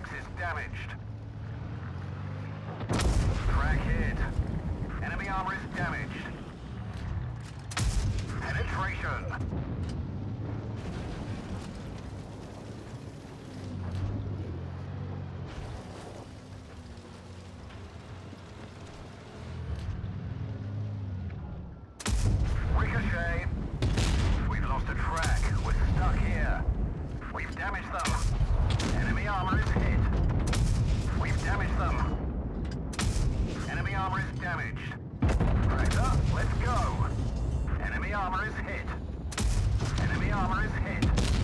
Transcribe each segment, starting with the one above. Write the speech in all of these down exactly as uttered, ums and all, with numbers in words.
tracks is damaged. Track hit. Enemy armor is damaged. Penetration. Ricochet. We've lost a track. We're stuck here. We've damaged them. Enemy armor is hit. We've damaged them. Enemy armor is damaged. Tractor, let's go. Enemy armor is hit. Enemy armor is hit.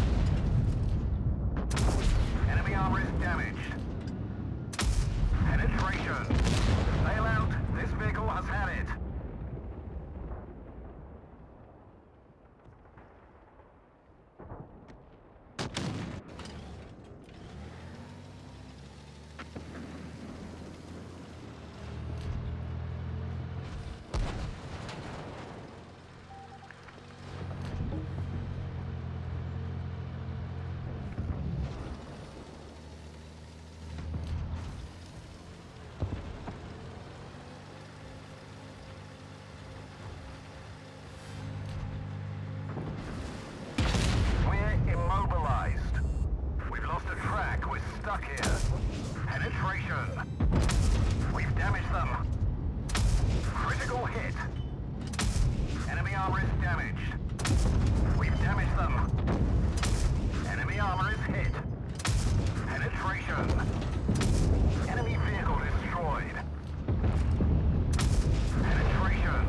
Enemy armor is damaged. Penetration. Bail out. This vehicle has had it. Stuck here. Penetration. We've damaged them. Critical hit. Enemy armor is damaged. We've damaged them. Enemy armor is hit. Penetration. Enemy vehicle destroyed. Penetration.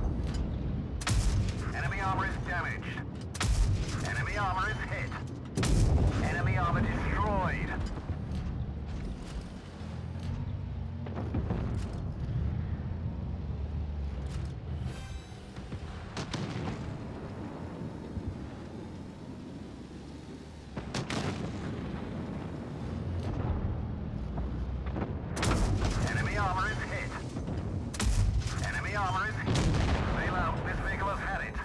Enemy armor is damaged. Enemy armor is hit. Enemy armor destroyed. Enemy armor is hit. Enemy armor is hit. Bail out. This vehicle has had it.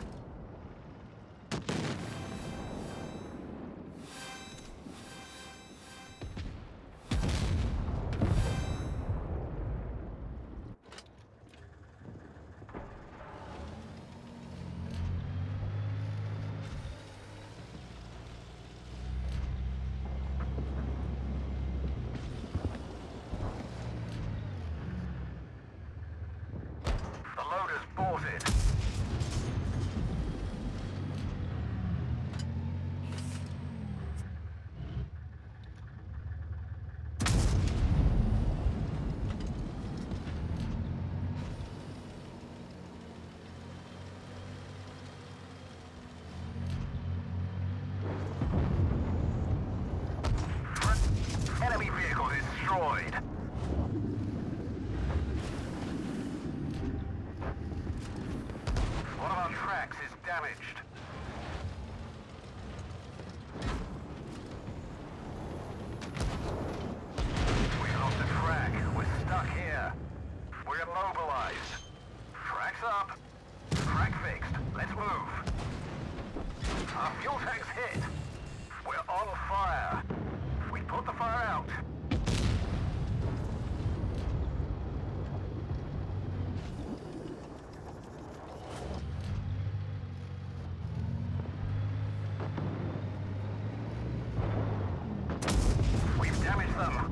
The loader's bought it. Enemy vehicle destroyed. One of our tracks is damaged. We lost a track. We're stuck here. We're immobilized. Tracks up. Track fixed. Let's move. Our fuel tank's hit. We're on fire. We put the fire out. We've damaged them.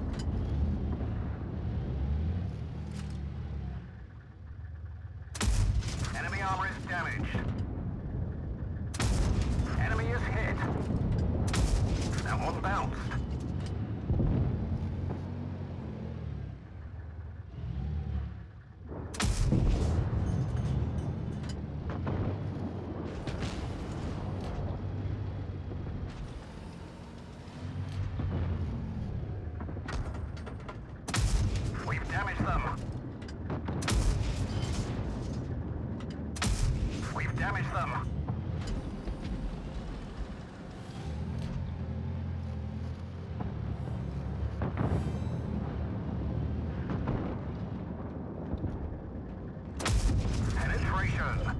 Enemy armor is damaged. Enemy is hit. That one bounced. We've damaged them. We've damaged them. Penetration.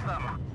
them.